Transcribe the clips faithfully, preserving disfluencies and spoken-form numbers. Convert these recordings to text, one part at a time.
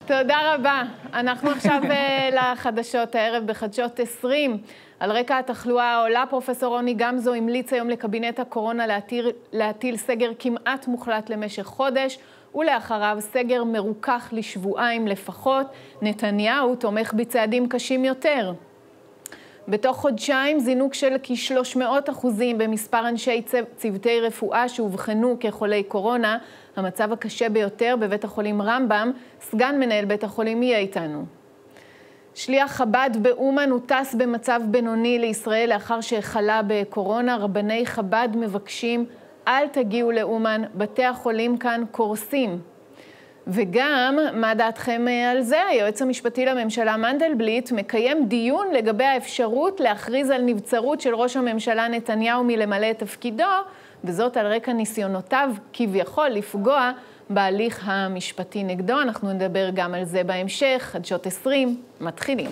תודה רבה. אנחנו עכשיו לחדשות הערב בחדשות עשרים. על רקע התחלואה העולה, פרופסור רוני גמזו המליץ היום לקבינט הקורונה להטיל, להטיל סגר כמעט מוחלט למשך חודש, ולאחריו סגר מרוכך לשבועיים לפחות. נתניהו תומך בצעדים קשים יותר. בתוך חודשיים זינוק של כ-שלוש מאות אחוזים במספר אנשי צוותי רפואה שהובחנו כחולי קורונה. המצב הקשה ביותר בבית החולים רמב"ם. סגן מנהל בית החולים יהיה איתנו. שליח חב"ד באומן הוא טס במצב בינוני לישראל לאחר שהחלה בקורונה. רבני חב"ד מבקשים, אל תגיעו לאומן, בתי החולים כאן קורסים. וגם, מה דעתכם על זה? היועץ המשפטי לממשלה מנדלבליט מקיים דיון לגבי האפשרות להכריז על נבצרות של ראש הממשלה נתניהו מלמלא את תפקידו, וזאת על רקע ניסיונותיו כביכול לפגוע בהליך המשפטי נגדו. אנחנו נדבר גם על זה בהמשך. חדשות עשרים, מתחילים.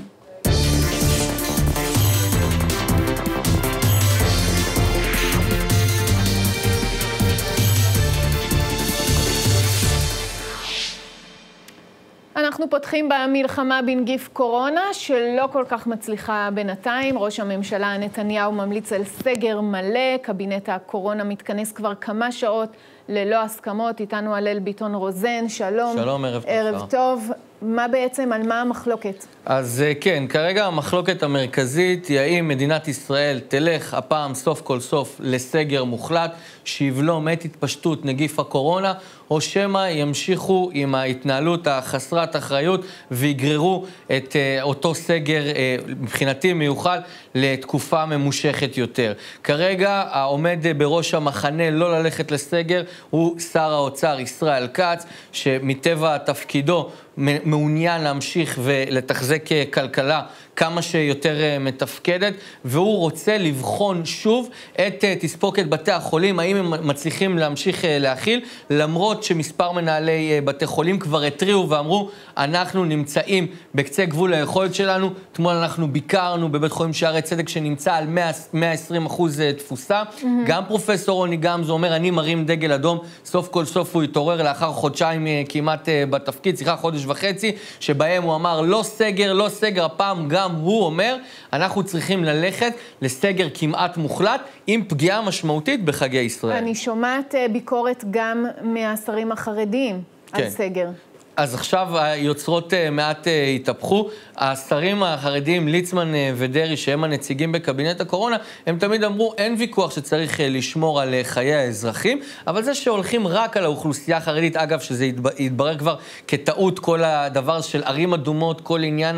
אנחנו פותחים במלחמה בנגיף קורונה, שלא כל כך מצליחה בינתיים. ראש הממשלה נתניהו ממליץ על סגר מלא. קבינט הקורונה מתכנס כבר כמה שעות ללא הסכמות. איתנו הלל ביטון רוזן, שלום. שלום, ערב טוב. ערב טוב. מה בעצם, על מה המחלוקת? אז כן, כרגע המחלוקת המרכזית היא האם מדינת ישראל תלך הפעם סוף כל סוף לסגר מוחלט, שיבלום את התפשטות נגיף הקורונה, או שמא ימשיכו עם ההתנהלות החסרת אחריות ויגררו את uh, אותו סגר uh, מבחינתי מיוחד לתקופה ממושכת יותר. כרגע העומד בראש המחנה לא ללכת לסגר הוא שר האוצר ישראל כץ, שמטבע תפקידו מעוניין להמשיך ולתחזק כלכלה כמה שיותר מתפקדת, והוא רוצה לבחון שוב את תספוקת בתי החולים, האם הם מצליחים להמשיך להכיל, למרות שמספר מנהלי בתי חולים כבר התריעו ואמרו, אנחנו נמצאים בקצה גבול היכולת שלנו. אתמול אנחנו ביקרנו בבית חולים שערי צדק שנמצא על מאה ועשרים אחוז תפוסה. Mm-hmm. גם פרופסור רוני גמזו אומר, אני מרים דגל אדום, סוף כל סוף הוא יתעורר לאחר חודשיים כמעט בתפקיד, שיחה חודש וחצי, שבהם הוא אמר, לא סגר, לא סגר, הפעם גם הוא אומר, אנחנו צריכים ללכת לסגר כמעט מוחלט, עם פגיעה משמעותית בחגי ישראל. אני שומעת ביקורת גם מהשרים החרדיים על סגר. אז עכשיו היוצרות מעט התהפכו. השרים החרדיים, ליצמן ודרי, שהם הנציגים בקבינט הקורונה, הם תמיד אמרו, אין ויכוח שצריך לשמור על חיי האזרחים, אבל זה שהולכים רק על האוכלוסייה החרדית, אגב, שזה יתברר כבר כטעות כל הדבר של ערים אדומות, כל עניין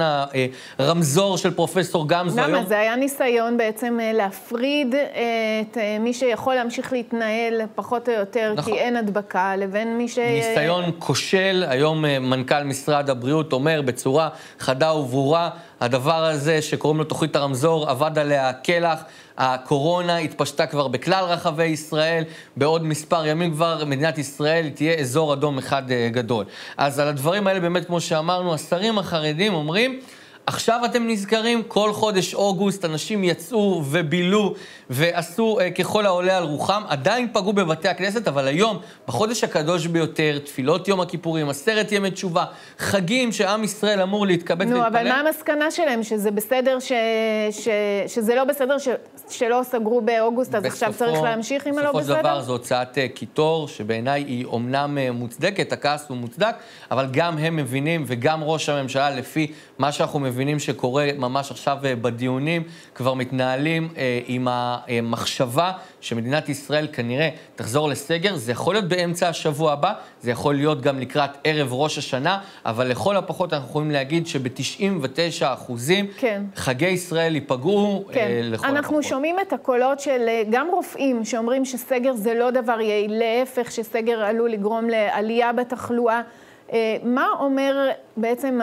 הרמזור של פרופסור גמזו. למה? זה היה ניסיון בעצם להפריד את מי שיכול להמשיך להתנהל פחות או יותר, נכון. כי אין הדבקה, לבין מי ש... ניסיון כושל. היום מנכ"ל משרד הבריאות אומר בצורה חדה וברורה, הדבר הזה שקוראים לו תוכנית הרמזור עבד עליה כלח. הקורונה התפשטה כבר בכלל רחבי ישראל, בעוד מספר ימים כבר מדינת ישראל תהיה אזור אדום אחד גדול. אז על הדברים האלה באמת, כמו שאמרנו, השרים החרדים אומרים, עכשיו אתם נזכרים, כל חודש אוגוסט אנשים יצאו ובילו ועשו uh, ככל העולה על רוחם, עדיין פגעו בבתי הכנסת, אבל היום, בחודש הקדוש ביותר, תפילות יום הכיפורים, עשרת ימי תשובה, חגים שעם ישראל אמור להתקבץ נו, להתפלל. אבל מה המסקנה שלהם? שזה בסדר, ש... ש... שזה לא בסדר ש... שלא סגרו באוגוסט, אז בסופו, עכשיו צריך להמשיך עם הלא בסדר? בסופו של דבר זו הוצאת uh, קיטור, שבעיניי היא אומנם uh, מוצדקת, הכעס הוא מוצדק, אבל גם הם מבינים, וגם ראש הממשלה, לפי מה שאנחנו מבינים שקורה ממש עכשיו בדיונים, כבר מתנהלים אה, עם המחשבה שמדינת ישראל כנראה תחזור לסגר. זה יכול להיות באמצע השבוע הבא, זה יכול להיות גם לקראת ערב ראש השנה, אבל לכל הפחות אנחנו יכולים להגיד שב-תשעים ותשעה אחוזים כן. חגי ישראל ייפגעו כן. אה, לכל אנחנו הפחות. אנחנו שומעים את הקולות של גם רופאים שאומרים שסגר זה לא דבר יעיל, להפך שסגר עלול לגרום לעלייה בתחלואה. מה אומר בעצם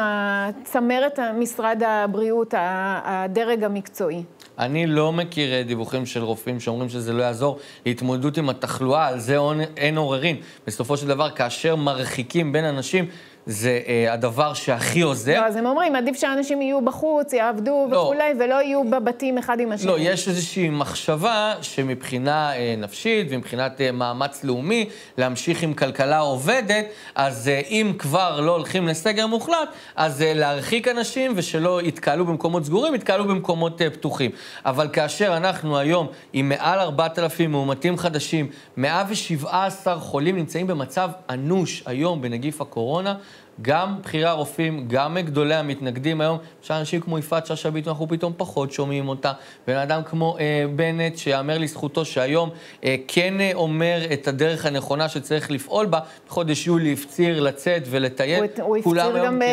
צמרת משרד הבריאות, הדרג המקצועי? אני לא מכיר דיווחים של רופאים שאומרים שזה לא יעזור להתמודדות עם התחלואה, על זה אין עוררין. בסופו של דבר, כאשר מרחיקים בין אנשים, זה אה, הדבר שהכי עוזר. לא, אז הם אומרים, עדיף שאנשים יהיו בחוץ, יעבדו לא. וכולי, ולא יהיו בבתים אחד עם השני. לא, יש איזושהי מחשבה שמבחינה אה, נפשית ומבחינת אה, מאמץ לאומי, להמשיך עם כלכלה עובדת, אז אה, אם כבר לא הולכים לסגר מוחלט, אז אה, להרחיק אנשים ושלא יתקהלו במקומות סגורים, יתקהלו במקומות אה, פתוחים. אבל כאשר אנחנו היום עם מעל ארבעת אלפים מאומתים חדשים, מאה ושבעה עשר חולים נמצאים במצב אנוש היום בנגיף הקורונה, גם בחירי הרופאים, גם גדולי המתנגדים היום, שאנשים כמו יפעת שאשא ביטון, אנחנו פתאום פחות שומעים אותה. בן אדם כמו אה, בנט, שיאמר לזכותו שהיום אה, כן אה, אומר את הדרך הנכונה שצריך לפעול בה, בחודש יולי הפציר לצאת ולטייל. הוא הפציר גם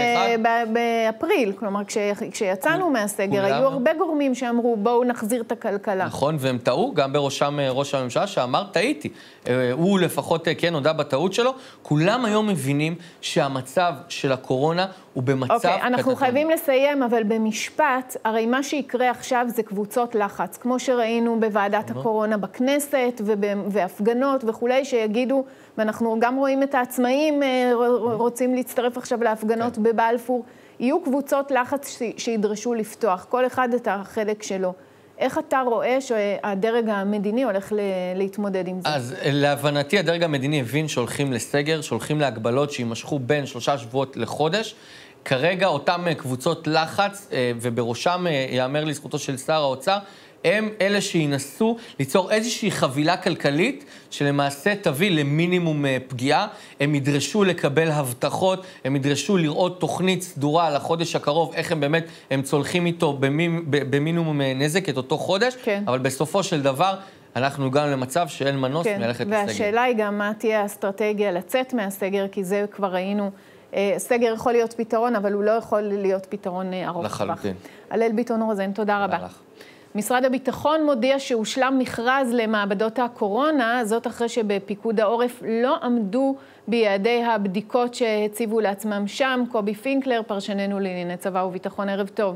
באפריל, כלומר כש, כשיצאנו הוא, מהסגר, היו הרבה גורמים שאמרו בואו נחזיר את הכלכלה. נכון, והם טעו, גם בראשם ראש הממשלה שאמר טעיתי. אה, הוא לפחות אה, כן הודע בטעות שלו. כולם היום מבינים שהמצב של הקורונה הוא במצב אוקיי, קטן. אנחנו חייבים לסיים, אבל במשפט, הרי מה שיקרה עכשיו זה קבוצות לחץ, כמו שראינו בוועדת הקורונה בכנסת והפגנות וכולי, שיגידו, ואנחנו גם רואים את העצמאים רוצים להצטרף עכשיו להפגנות בבלפור, יהיו קבוצות לחץ שידרשו לפתוח, כל אחד את החלק שלו. איך אתה רואה שהדרג המדיני הולך להתמודד עם זה? אז להבנתי, הדרג המדיני הבין שהולכים לסגר, שהולכים להגבלות שימשכו בין שלושה שבועות לחודש. כרגע אותם קבוצות לחץ, ובראשם יאמר לזכותו של שר האוצר, הם אלה שינסו ליצור איזושהי חבילה כלכלית שלמעשה תביא למינימום פגיעה. הם ידרשו לקבל הבטחות, הם ידרשו לראות תוכנית סדורה לחודש הקרוב, איך הם באמת, הם צולחים איתו במינימום נזק את אותו חודש, כן. אבל בסופו של דבר אנחנו הגענו למצב שאין מנוס כן. מלכת לסגר. והשאלה היא גם מה תהיה האסטרטגיה לצאת מהסגר, כי זה כבר ראינו, סגר יכול להיות פתרון, אבל הוא לא יכול להיות פתרון ארוך טווח. לחלוטין. הלל ביטון רוזן, תודה רבה. לך. משרד הביטחון מודיע שהושלם מכרז למעבדות הקורונה, זאת אחרי שבפיקוד העורף לא עמדו ביעדי הבדיקות שהציבו לעצמם שם. קובי פינקלר, פרשננו לענייני צבא וביטחון, ערב טוב.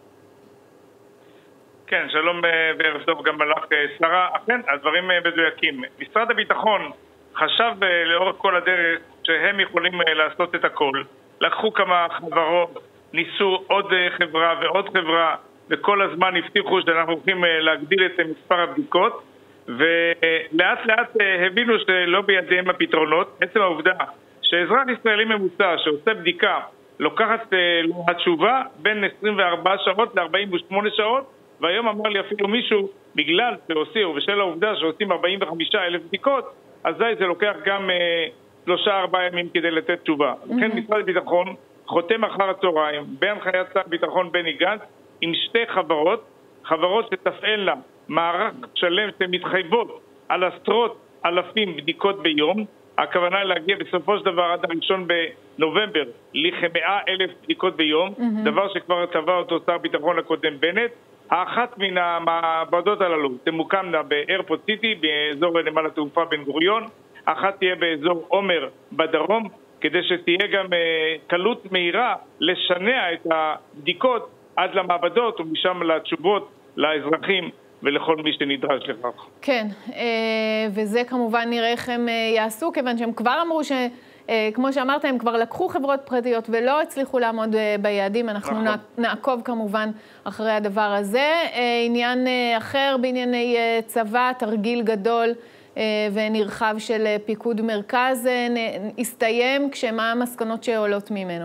כן, שלום וערב טוב גם לך, שרה. אכן, הדברים מדויקים. משרד הביטחון חשב לאורך כל הדרך שהם יכולים לעשות את הכל. לקחו כמה חברות, ניסו עוד חברה ועוד חברה, וכל הזמן הבטיחו שאנחנו הולכים להגדיל את מספר הבדיקות, ולאט לאט הבינו שלא בידיהם הפתרונות. עצם העובדה שאזרח ישראלי ממוצע שעושה בדיקה לוקחת התשובה בין עשרים וארבע שעות ל-ארבעים ושמונה שעות, והיום אמר לי אפילו מישהו, בגלל שעושים, ובשל העובדה שעושים ארבעים וחמישה אלף בדיקות, אזי זה לוקח גם שלושה ארבעה ימים כדי לתת תשובה. לכן משרד הביטחון חותם אחר הצהריים בהנחיית שר הביטחון בני גנץ עם שתי חברות, חברות שתפעלנה מערך שלם שמתחייבות על עשרות אלפים בדיקות ביום. הכוונה היא להגיע בסופו של דבר עד הראשון בנובמבר לכמאה אלף בדיקות ביום, mm-hmm. דבר שכבר טבע אותו שר הביטחון הקודם בנט. האחת מן המעבדות הללו תמוקמנה באיירפורט סיטי, באזור נמל התעופה בן גוריון, אחת תהיה באזור עומר בדרום, כדי שתהיה גם קלות מהירה לשנע את הבדיקות עד למעבדות ומשם לתשובות לאזרחים ולכל מי שנדרש לכך. כן, וזה כמובן נראה איך הם יעשו, כיוון שהם כבר אמרו ש... כמו שאמרת, הם כבר לקחו חברות פרטיות ולא הצליחו לעמוד ביעדים. אנחנו נעקוב כמובן אחרי הדבר הזה. עניין אחר בענייני צבא, תרגיל גדול ונרחב של פיקוד מרכז הסתיים, כשמה המסקנות שעולות ממנו?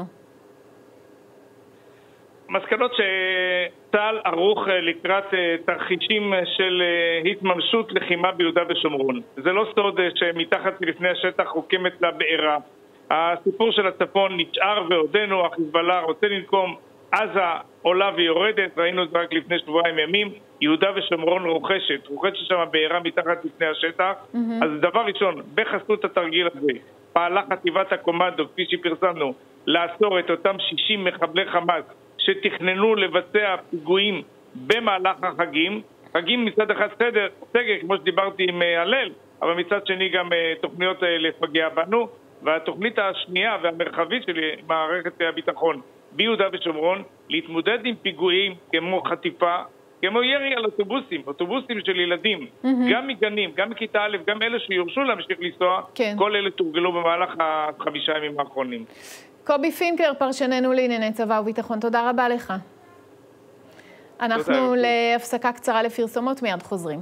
מסקנות שצה"ל ערוך לקראת תרחישים של התממשות לחימה ביהודה ושומרון. זה לא סוד שמתחת לפני השטח הוקמת לה בעירה. הסיפור של הצפון נשאר ועודנו, החיזבאללה רוצה לנקום, עזה עולה ויורדת, ראינו את זה רק לפני שבועיים ימים, יהודה ושומרון רוכשת, רוכשת שם בעירה מתחת לפני השטח. Mm-hmm. אז דבר ראשון, בחסות התרגיל הזה, פעלה חטיבת הקומנדו, כפי שפרסמנו, לעצור את אותם שישים מחבלי חמאס, שתכננו לבצע פיגועים במהלך החגים. חגים מצד אחד סדר, סגר, כמו שדיברתי עם הלל, אבל מצד שני גם תוכניות לפגע בנו. והתוכנית השנייה והמרחבית של מערכת הביטחון ביהודה ושומרון, להתמודד עם פיגועים כמו חטיפה, כמו ירי על אוטובוסים, אוטובוסים של ילדים, mm-hmm. גם מגנים, גם מכיתה א', גם אלה שיורשו להמשיך לנסוע, כן. כל אלה תורגלו במהלך החמישה ימים האחרונים. קובי פינקלר, פרשננו לענייני צבא וביטחון, תודה רבה לך. אנחנו להפסקה קצרה לפרסומות, מיד חוזרים.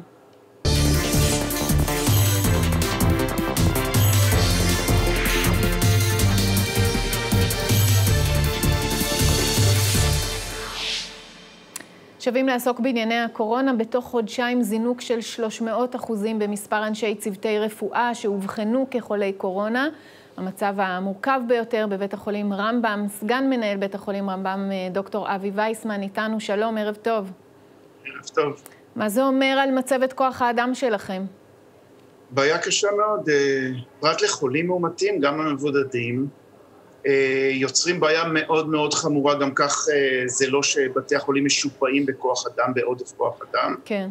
שווים לעסוק בענייני הקורונה. בתוך חודשיים זינוק של שלוש מאות אחוזים במספר אנשי צוותי רפואה שהובחנו כחולי קורונה. המצב המורכב ביותר בבית החולים רמב"ם. סגן מנהל בית החולים רמב"ם, דוקטור אבי וייסמן, איתנו. שלום, ערב טוב. ערב טוב. מה זה אומר על מצבת כוח האדם שלכם? בעיה קשה מאוד. פרט לחולים מאומתים, גם המבודדים, יוצרים בעיה מאוד מאוד חמורה. גם כך זה לא שבתי החולים משופעים בכוח אדם, בעודף כוח אדם. כן.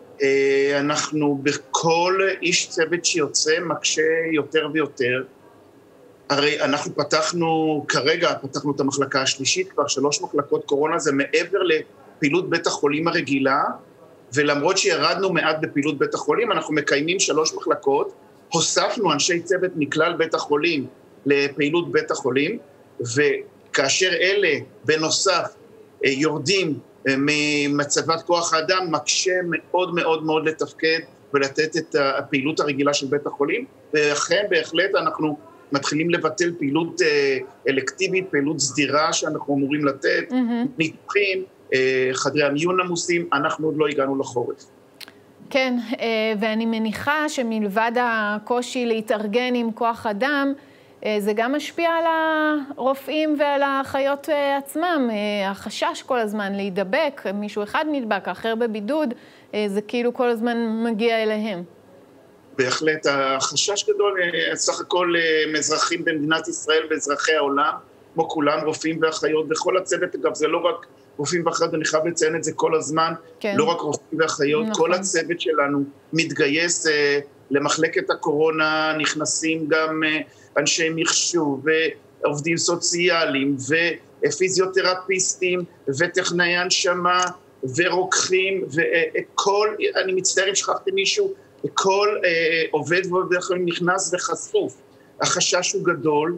אנחנו בכל איש צוות שיוצא מקשה יותר ויותר. הרי אנחנו פתחנו, כרגע פתחנו את המחלקה השלישית, כבר שלוש מחלקות קורונה, זה מעבר לפעילות בית החולים הרגילה, ולמרות שירדנו מעט בפעילות בית החולים, אנחנו מקיימים שלוש מחלקות, הוספנו אנשי צוות מכלל בית החולים לפעילות בית החולים, וכאשר אלה בנוסף יורדים ממצבת כוח האדם, מקשה מאוד מאוד מאוד לתפקד ולתת את הפעילות הרגילה של בית החולים, ואכן בהחלט אנחנו מתחילים לבטל פעילות אלקטיבית, פעילות סדירה שאנחנו אמורים לתת, mm-hmm. ניתוחים, חדרי המיון עמוסים, אנחנו עוד לא הגענו לחורף. כן, ואני מניחה שמלבד הקושי להתארגן עם כוח אדם, זה גם משפיע על הרופאים ועל האחיות עצמם. החשש כל הזמן להידבק, מישהו אחד נדבק, אחר בבידוד, זה כאילו כל הזמן מגיע אליהם. בהחלט, החשש גדול, סך הכל אזרחים במדינת ישראל ואזרחי העולם, כמו כולם, רופאים ואחיות, וכל הצוות, אגב, זה לא רק רופאים ואחיות, אני חייב לציין את זה כל הזמן, כן. לא רק רופאים ואחיות, נכון. כל הצוות שלנו מתגייס למחלקת הקורונה, נכנסים גם אנשי מחשוב ועובדים סוציאליים ופיזיותרפיסטים וטכנאי הנשמה ורוקחים וכל, אני מצטער אם שכחתי מישהו, כל עובד ועובד אחרים נכנס וחשוף. החשש הוא גדול,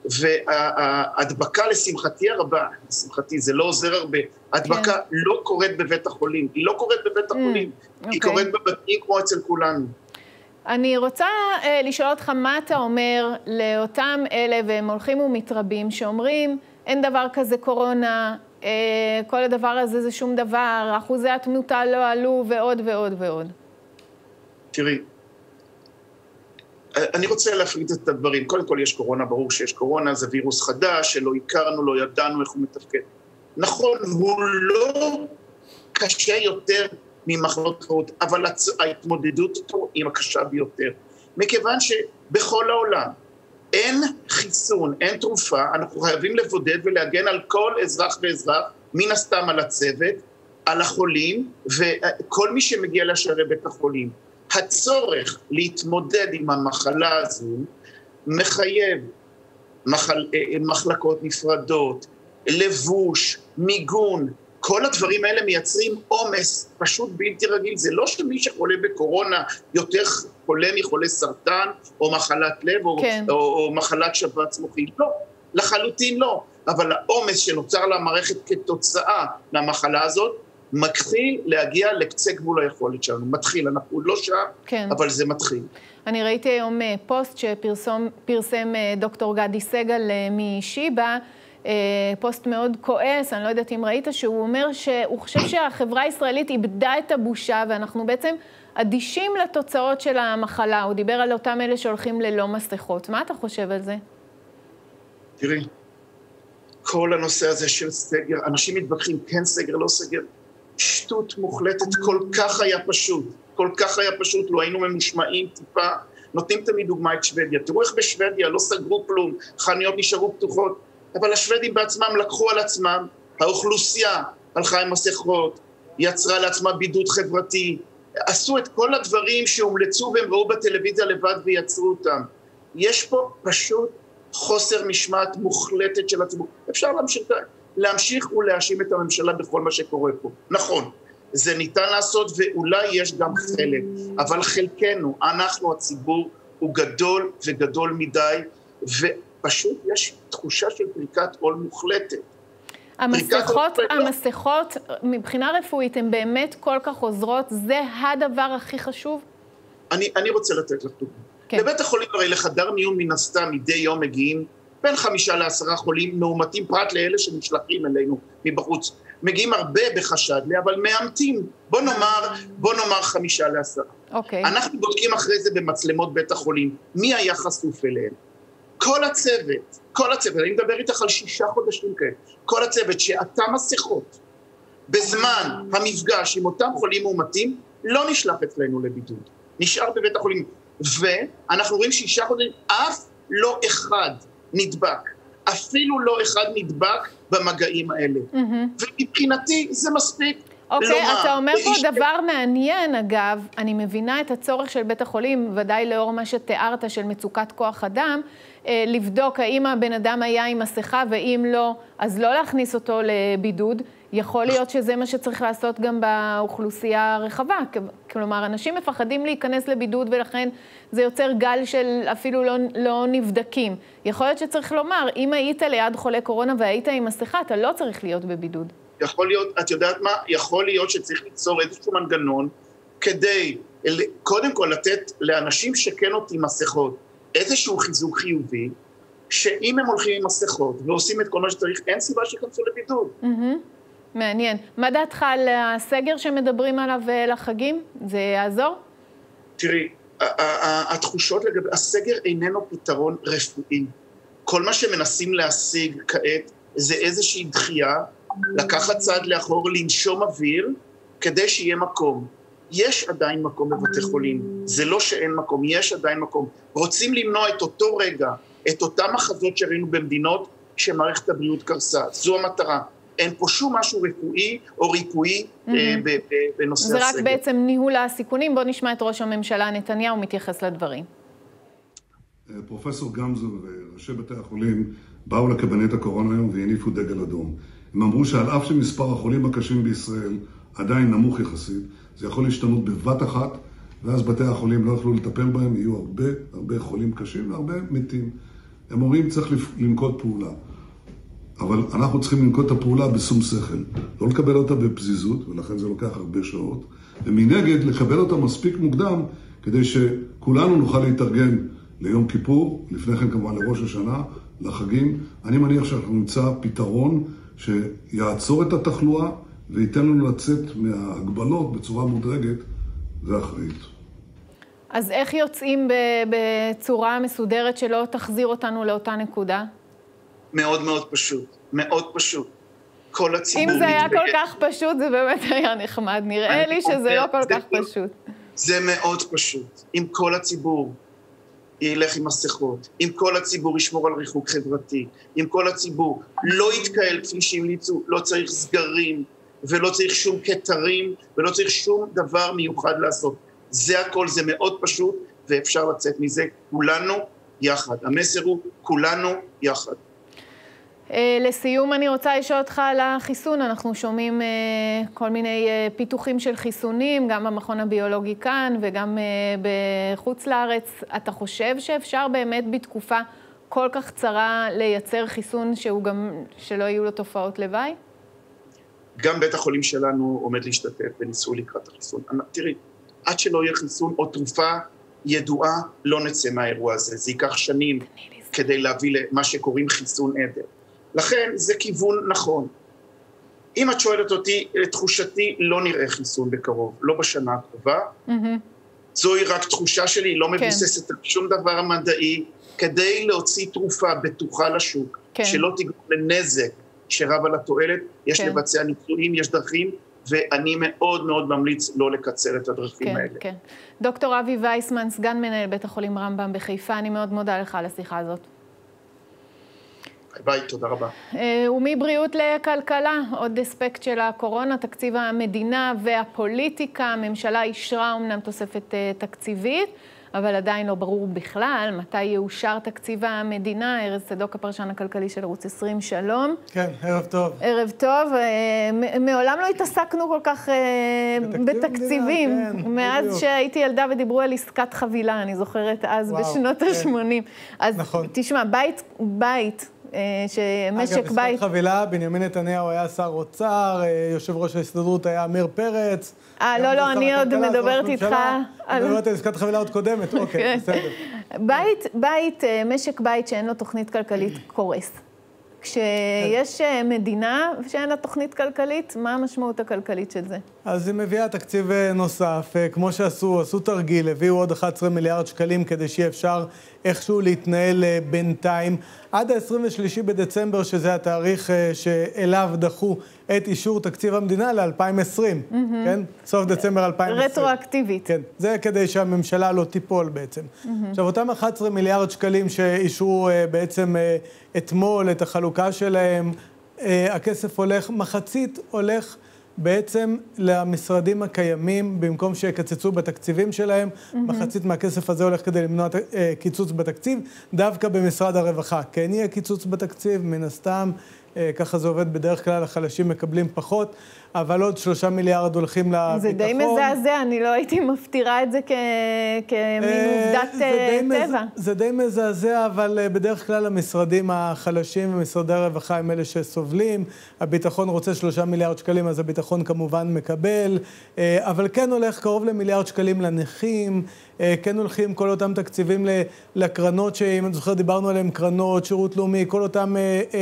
וההדבקה לשמחתי הרבה, לשמחתי זה לא עוזר הרבה, ההדבקה לא קורית בבית החולים, היא לא קורית בבית החולים, היא קורית בבתים כמו אצל כולנו. אני רוצה לשאול אותך מה אתה אומר לאותם אלה, והם הולכים ומתרבים, שאומרים אין דבר כזה קורונה, כל הדבר הזה זה שום דבר, אחוזי התמותה לא עלו ועוד ועוד ועוד. תראי, אני רוצה להפריד את הדברים. קודם כל יש קורונה, ברור שיש קורונה, זה וירוס חדש, שלא הכרנו, לא ידענו איך הוא מתפקד. נכון, הוא לא קשה יותר ממחלות אחרות, אבל ההתמודדות איתו היא הקשה ביותר. מכיוון שבכל העולם אין חיסון, אין תרופה, אנחנו חייבים לבודד ולהגן על כל אזרח ואזרח, מן הסתם על הצוות, על החולים, וכל מי שמגיע לשערי בית החולים. הצורך להתמודד עם המחלה הזו מחייב מחל... מחלקות נפרדות, לבוש, מיגון, כל הדברים האלה מייצרים עומס פשוט בלתי רגיל. זה לא שמי שחולה בקורונה יותר חולה מחולה סרטן או מחלת לב או, כן. או, או מחלת שבץ מוחי, לא, לחלוטין לא, אבל העומס שנוצר למערכת כתוצאה מהמחלה הזאת, מתחיל להגיע לקצה גבול היכולת שלנו. מתחיל, אנחנו לא שם, כן. אבל זה מתחיל. אני ראיתי היום פוסט שפרסם פרסם דוקטור גדי סגל משיבא, פוסט מאוד כועס, אני לא יודעת אם ראית, שהוא אומר שהוא חושב שהחברה הישראלית איבדה את הבושה, ואנחנו בעצם אדישים לתוצאות של המחלה. הוא דיבר על אותם אלה שהולכים ללא מסכות. מה אתה חושב על זה? תראי, כל הנושא הזה של סגר, אנשים מתווכחים, כן סגר, לא סגר, שטות מוחלטת, כל כך היה פשוט, כל כך היה פשוט, לא היינו ממושמעים טיפה, נותנים תמיד דוגמה את שוודיה, תראו איך בשוודיה לא סגרו כלום, חנויות נשארו פתוחות, אבל השוודים בעצמם לקחו על עצמם, האוכלוסייה הלכה עם מסכות, יצרה לעצמה בידוד חברתי, עשו את כל הדברים שהומלצו והם ראו בטלוויזיה לבד ויצרו אותם. יש פה פשוט חוסר משמעת מוחלטת של הציבור. אפשר להמשיך, להמשיך ולהאשים את הממשלה בכל מה שקורה פה. נכון, זה ניתן לעשות ואולי יש גם חלק, אבל חלקנו, אנחנו הציבור, הוא גדול וגדול מדי, פשוט יש תחושה של פריקת עול מוחלטת. המסכות, המסכות, מבחינה רפואית, הן באמת כל כך עוזרות, זה הדבר הכי חשוב? אני, אני רוצה לתת לך דוגמה. כן. לבית החולים, הרי לחדר מיון מן הסתם, מדי יום מגיעים בין חמישה לעשרה חולים מאומתים, פרט לאלה שנשלחים אלינו מבחוץ. מגיעים הרבה בחשד, אבל מאמתים. בוא נאמר, בוא נאמר חמישה לעשרה. אוקיי. אנחנו בודקים אחרי זה במצלמות בית החולים, מי היה חשוף אליהם. כל הצוות, כל הצוות, אני מדבר איתך על שישה חודשים כאלה, כל הצוות שעטה מסכות בזמן המפגש עם אותם חולים מאומתים, לא נשלח אצלנו לבידוד. נשאר בבית החולים. ואנחנו רואים שישה חודשים, אף לא אחד נדבק. אפילו לא אחד נדבק במגעים האלה. Mm-hmm. ומבחינתי זה מספיק. אוקיי, okay, אתה אומר פה דבר מעניין, אגב, אני מבינה את הצורך של בית החולים, ודאי לאור מה שתיארת של מצוקת כוח אדם, לבדוק האם הבן אדם היה עם מסכה, ואם לא, אז לא להכניס אותו לבידוד. יכול להיות שזה מה שצריך לעשות גם באוכלוסייה הרחבה. כלומר, אנשים מפחדים להיכנס לבידוד, ולכן זה יוצר גל של אפילו לא, לא נבדקים. יכול להיות שצריך לומר, אם היית ליד חולה קורונה והיית עם מסכה, אתה לא צריך להיות בבידוד. יכול להיות, את יודעת מה? יכול להיות שצריך ליצור איזשהו מנגנון, כדי קודם כל לתת לאנשים שכן עוטים מסכות, איזשהו חיזוק חיובי, שאם הם הולכים עם מסכות ועושים את כל מה שצריך, אין סיבה שיכנסו לבידוד. מעניין. מה דעתך על הסגר שמדברים עליו לחגים? זה יעזור? תראי, התחושות לגבי, הסגר איננו פתרון רפואי. כל מה שמנסים להשיג כעת זה איזושהי דחייה, לקחת צעד לאחור, לנשום אוויר, כדי שיהיה מקום. יש עדיין מקום בבתי חולים, זה לא שאין מקום, יש עדיין מקום. רוצים למנוע את אותו רגע, את אותם מחזות שראינו במדינות שמערכת הבריאות קרסה. זו המטרה. אין פה שום משהו רפואי או ריפואי mm-hmm. בנושא הסגר. זה רק בעצם ניהול הסיכונים. בוא נשמע את ראש הממשלה נתניהו מתייחס לדברים. פרופסור גמזו וראשי בתי החולים באו לקבינט הקורונה היום והניפו דגל אדום. הם אמרו שעל אף שמספר החולים הקשים בישראל עדיין נמוך יחסית, זה יכול להשתנות בבת אחת, ואז בתי החולים לא יוכלו לטפל בהם, יהיו הרבה, הרבה חולים קשים והרבה מתים. הם אומרים צריך לנקוט פעולה. אבל אנחנו צריכים לנקוט את הפעולה בשום שכל. לא לקבל אותה בפזיזות, ולכן זה לוקח הרבה שעות. ומנגד, לקבל אותה מספיק מוקדם, כדי שכולנו נוכל להתארגן ליום כיפור, לפני כן כמובן לראש השנה, לחגים. אני מניח שאנחנו נמצא פתרון שיעצור את התחלואה, וייתן לנו לצאת מההגבלות בצורה מודרגת ואחראית. אז איך יוצאים בצורה מסודרת שלא תחזיר אותנו לאותה נקודה? מאוד מאוד פשוט, מאוד פשוט. כל הציבור... אם זה היה כל כך פשוט, זה באמת היה נחמד. נראה לי שזה לא כל כך פשוט. זה מאוד פשוט. אם כל הציבור ילך עם מסכות, אם כל הציבור ישמור על ריחוק חברתי, אם כל הציבור לא יתקהל כפי שהמליצו, לא צריך סגרים, ולא צריך שום קטרים, ולא צריך שום דבר מיוחד לעשות. זה הכל, זה מאוד פשוט, ואפשר לצאת מזה כולנו יחד. המסר הוא כולנו יחד. לסיום אני רוצה לשאול אותך על החיסון. אנחנו שומעים כל מיני פיתוחים של חיסונים, גם במכון הביולוגי כאן וגם בחוץ לארץ. אתה חושב שאפשר באמת בתקופה כל כך קצרה לייצר חיסון שהוא גם, שלא יהיו לו תופעות לוואי? גם בית החולים שלנו עומד להשתתף בניסוי לקראת החיסון. תראי, עד שלא יהיה חיסון או תרופה ידועה, לא נצא מהאירוע הזה. זה ייקח שנים כדי להביא למה שקוראים חיסון עדר. לכן זה כיוון נכון. אם את שואלת אותי, לתחושתי לא נראה חיסון בקרוב, לא בשנה הקרובה. Mm-hmm. זוהי רק תחושה שלי, לא מבוססת כן. על שום דבר מדעי, כדי להוציא תרופה בטוחה לשוק, כן. שלא תגרום לנזק שרב על התועלת, יש כן. לבצע ניסויים, יש דרכים, ואני מאוד מאוד ממליץ לא לקצר את הדרכים כן, האלה. כן. דוקטור אבי וייסמן, סגן מנהל בית החולים רמב"ם בחיפה, אני מאוד מודה לך על השיחה הזאת. ביי ביי, תודה רבה. ומבריאות לכלכלה, עוד אספקט של הקורונה, תקציב המדינה והפוליטיקה, הממשלה אישרה אומנם תוספת תקציבית, אבל עדיין לא ברור בכלל מתי יאושר תקציב המדינה. ארז צדוק, הפרשן הכלכלי של ערוץ עשרים, שלום. כן, ערב טוב. ערב טוב. מעולם לא התעסקנו כל כך בתקציבים. מאז שהייתי ילדה ודיברו על עסקת חבילה, אני זוכרת אז בשנות ה-שמונים. אז תשמע, בית, בית, שמשק בית... אגב, עסקת חבילה, בנימין נתניהו היה שר אוצר, יושב ראש ההסתדרות היה עמיר פרץ. אה, לא, לא, אני עוד מדברת איתך. אני מדברת על עסקת חבילה עוד קודמת, אוקיי, בסדר. בית, בית, משק בית שאין לו תוכנית כלכלית קורס. כשיש מדינה שאין לה תוכנית כלכלית, מה המשמעות הכלכלית של זה? אז היא מביאה תקציב נוסף, כמו שעשו, עשו תרגיל, הביאו עוד אחד עשר מיליארד שקלים כדי שיהיה אפשר איכשהו להתנהל בינתיים. עד ה-עשרים ושלושה בדצמבר, שזה התאריך שאליו דחו את אישור תקציב המדינה ל-אלפיים ועשרים, mm-hmm. כן? סוף דצמבר אלפיים ועשרים. רטרואקטיבית. כן, זה כדי שהממשלה לא תיפול בעצם. Mm-hmm. עכשיו, אותם אחד עשר מיליארד שקלים שאישרו בעצם אתמול את החלוקה שלהם, הכסף הולך, מחצית הולך בעצם למשרדים הקיימים, במקום שיקצצו בתקציבים שלהם, mm-hmm. מחצית מהכסף הזה הולך כדי למנוע קיצוץ בתקציב, דווקא במשרד הרווחה. כן יהיה קיצוץ בתקציב, מן הסתם, ככה זה עובד בדרך כלל, החלשים מקבלים פחות, אבל עוד שלושה מיליארד הולכים לביטחון. זה די מזעזע, אני לא הייתי מפתירה את זה כמין עובדת טבע. זה די מזעזע, אבל בדרך כלל המשרדים החלשים ומשרדי הרווחה הם אלה שסובלים. הביטחון רוצה שלושה מיליארד שקלים, אז הביטחון כמובן מקבל, אבל כן הולך קרוב למיליארד שקלים לנכים, כן הולכים כל אותם תקציבים לקרנות, שאם אני זוכר דיברנו עליהם, קרנות, שירות לאומי, כל אותם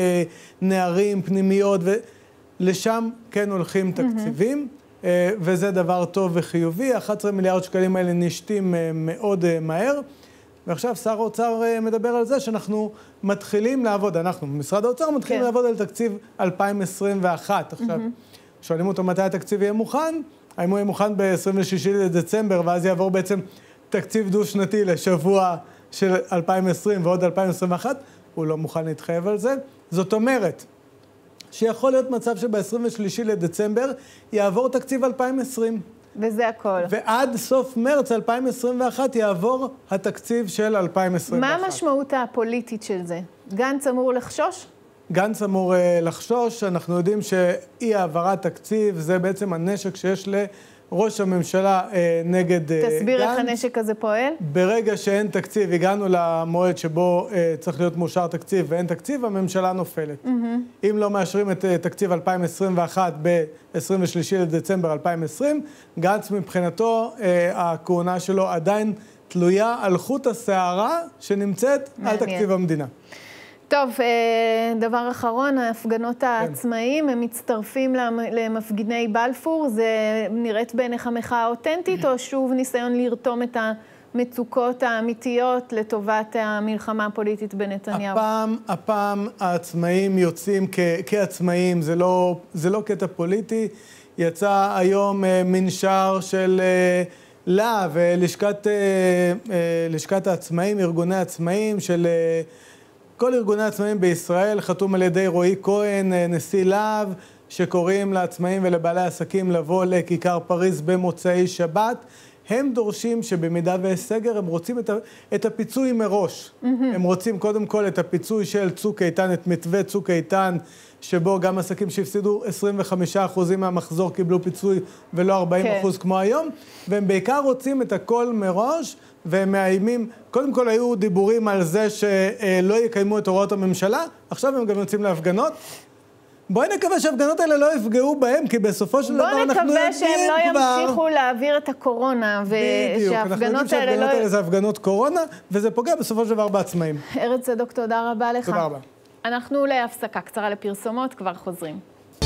נערים, פנימיות, ולשם כן הולכים תקציבים, mm-hmm. וזה דבר טוב וחיובי. אחד עשר מיליארד שקלים האלה נשתים מאוד מהר, ועכשיו שר האוצר מדבר על זה שאנחנו מתחילים לעבוד, אנחנו, משרד האוצר, מתחילים כן. לעבוד על תקציב אלפיים עשרים ואחת. עכשיו, mm-hmm. שואלים אותו מתי התקציב יהיה מוכן, האם הוא יהיה מוכן ב-עשרים ושישה לדצמבר, ואז יעבור בעצם תקציב דו-שנתי לשבוע של אלפיים ועשרים ועוד אלפיים עשרים ואחת, הוא לא מוכן להתחייב על זה. זאת אומרת, שיכול להיות מצב שב-עשרים ושלושה לדצמבר יעבור תקציב אלפיים ועשרים. וזה הכל. ועד סוף מרץ אלפיים עשרים ואחת יעבור התקציב של אלפיים עשרים ואחת. מה המשמעות הפוליטית של זה? גנץ אמור לחשוש? גנץ אמור לחשוש. אנחנו יודעים שאי העברת תקציב זה בעצם הנשק שיש ל... ראש הממשלה אה, נגד אה, תסביר גנץ. איך הנשק הזה פועל. ברגע שאין תקציב, הגענו למועד שבו אה, צריך להיות מאושר תקציב ואין תקציב, הממשלה נופלת. Mm-hmm. אם לא מאשרים את אה, תקציב אלפיים עשרים ואחת ב-עשרים ושלושה לדצמבר אלפיים ועשרים, גנץ מבחינתו, אה, הכהונה שלו עדיין תלויה על חוט השערה שנמצאת מעניין. על תקציב המדינה. טוב, דבר אחרון, ההפגנות העצמאיים, הם מצטרפים למפגיני בלפור, זה נראית בעיניך מחאה אותנטית, או שוב ניסיון לרתום את המצוקות האמיתיות לטובת המלחמה הפוליטית בנתניהו? הפעם, הפעם העצמאים יוצאים כ- כעצמאים, זה לא, זה לא קטע פוליטי, יצא היום מנשר של להב, לשכת, לשכת העצמאים, ארגוני העצמאים של... כל ארגוני העצמאים בישראל חתום על ידי רועי כהן, נשיא להב, שקוראים לעצמאים ולבעלי עסקים לבוא לכיכר פריז במוצאי שבת. הם דורשים שבמידה ויש סגר, הם רוצים את, את הפיצוי מראש. Mm-hmm. הם רוצים קודם כל את הפיצוי של צוק איתן, את מתווה צוק איתן, שבו גם עסקים שהפסידו עשרים וחמישה אחוז מהמחזור קיבלו פיצוי ולא ארבעים אחוז okay. כמו היום, והם בעיקר רוצים את הכל מראש, והם מאיימים, קודם כל היו דיבורים על זה שלא יקיימו את הוראות הממשלה, עכשיו הם גם יוצאים להפגנות. בואי נקווה שההפגנות האלה לא יפגעו בהם, כי בסופו של דבר אנחנו יודעים כבר... בואי נקווה שהם לא ימשיכו להעביר את הקורונה, בדיוק, אנחנו יודעים שההפגנות האלה זה הפגנות קורונה, וזה פוגע בסופו של דבר בעצמאים. ארז צדוק, תודה רבה לך. תודה רבה. אנחנו להפסקה קצרה לפרסומות, כבר חוזרים.